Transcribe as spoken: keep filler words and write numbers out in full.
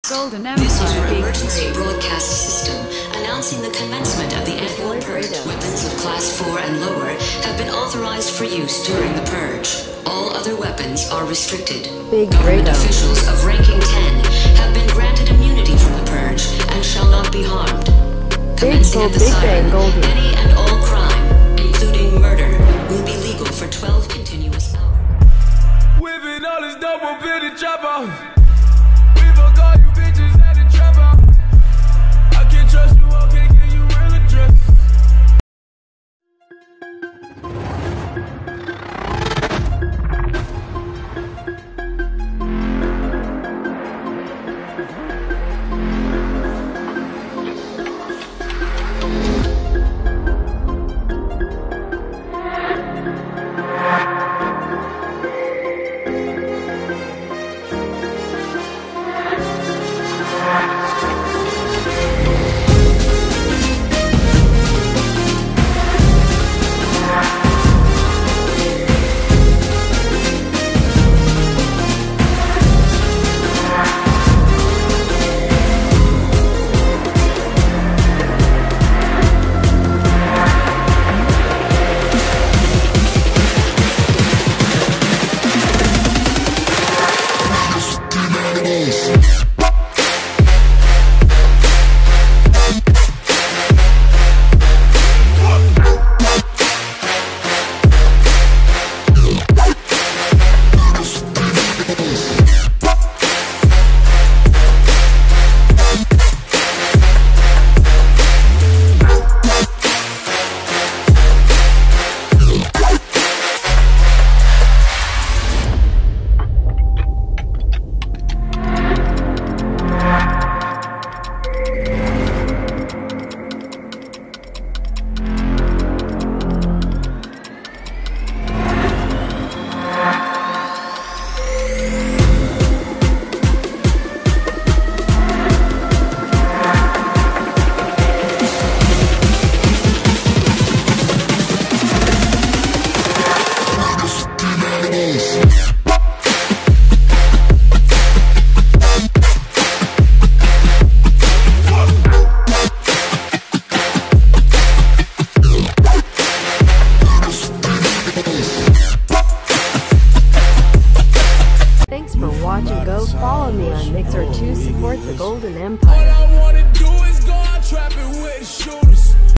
Golden This is your Empire emergency Big broadcast system announcing the commencement of the annual purge. Weapons of Class four and lower have been authorized for use during the purge. All other weapons are restricted. Big Government radar. officials of ranking ten have been granted immunity from the purge and shall not be harmed. Big Commencing Bull, at the Big siren, Bang, Goldie. any and all crime, including murder, will be legal for twelve continuous hours. Whipping all this double bitty chopper.